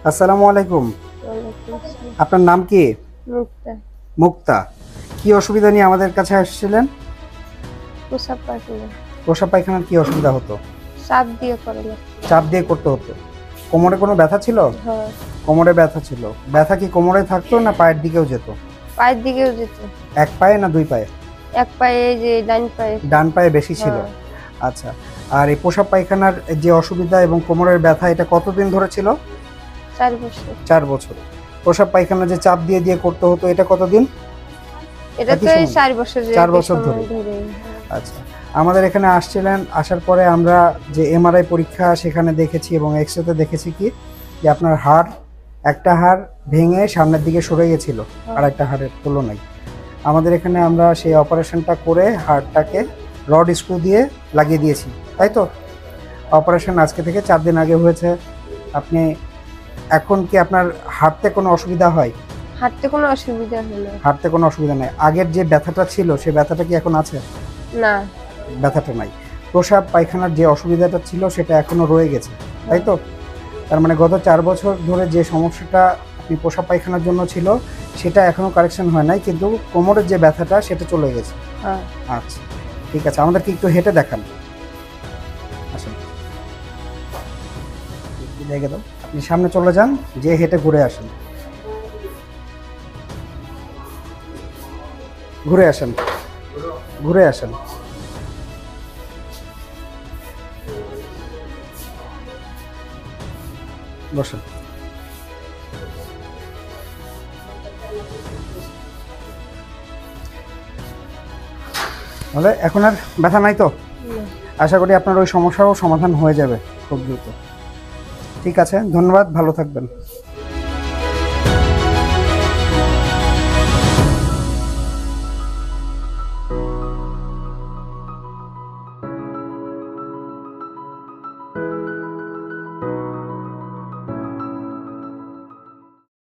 আসসালামু আলাইকুম। ওয়ালাইকুম আসসালাম। আপনার নাম কি? মুক্তা। মুক্তা। কি অসুবিধা নিয়ে আমাদের কাছে আসছিলেন? প্রসাব পায়খানা। প্রসাব পায়খানার কি অসুবিধা হতো? চাপ দিয়ে করে না। চাপ দিয়ে করতে হতো। কোমরে কোনো ব্যথা ছিল? হ্যাঁ, কোমরে ব্যথা ছিল। ব্যথা কি কোমরে থাকতো না পায়ের দিকেও যেত? পায়ের দিকেও যেত। এক পায়ে না দুই পায়ে? এক পায়ে, এই যে ডান পায়ে। ডান পায়ে বেশি ছিল। হ্যাঁ। আচ্ছা। আর এই প্রসাব পায়খানার যে অসুবিধা এবং কোমরের ব্যথা এটা কতদিন ধরে ছিল? 4 বছর। 4 বছর। প্রসাব পায়খানা যে চাপ দিয়ে দিয়ে করতে হতো এটা কতদিন? এটা একই তো এই সময়? 4 বছর 4 বছর ধরে। আচ্ছা। আমাদের এখানে আসছিলেন, আসার পরে আমরা যে এমআরআই পরীক্ষা সেখানে দেখেছি এবং এক্সরেতে দেখেছি কি যে আপনার হাড়, একটা হাড় ভেঙে সামনের দিকে সরে গেছিল আর একটা হাড়ের তুলনায়। আমাদের এখানে আমরা সেই অপারেশনটা করে হাড়টাকে রড স্ক্রু দিয়ে লাগিয়ে দিয়েছি, তাই তো? অপারেশন আজকে থেকে 4 দিন আগে হয়েছে। আপনি এখন কি আপনার হাঁটতে কোনো অসুবিধা হয়? হাঁটতে কোনো অসুবিধা হয় না। হাঁটতে কোনো অসুবিধা নেই। আগের যে ব্যথাটা ছিল সেই ব্যথাটা কি এখন আছে? না। ব্যথাটা নাই। প্রসাব পায়খানার যে অসুবিধাটা ছিল সেটা এখনো রয়ে গেছে, তাই তো? তার মানে গত 4 বছর ধরে যে সমস্যাটা আপনি প্রসাব পায়খানার জন্য ছিল সেটা এখনো কারেকশন হয় নাই, কিন্তু কোমরের যে ব্যথাটা সেটা চলে গেছে। হ্যাঁ। আচ্ছা, ঠিক আছে। আমাদেরকে একটু হেঁটে দেখান। আসেন, একটু দেখে দাও। আপনি সামনে চলে যান, যে হেঁটে ঘুরে আসেন। ঘুরে আসেন, ঘুরে আসেন। বসেন। তাহলে এখন আর ব্যথা নাই তো? না। আশা করি আপনার ওই সমস্যাও সমাধান হয়ে যাবে খুব দ্রুত। ঠিক আছে, ধন্যবাদ, ভালো থাকবেন।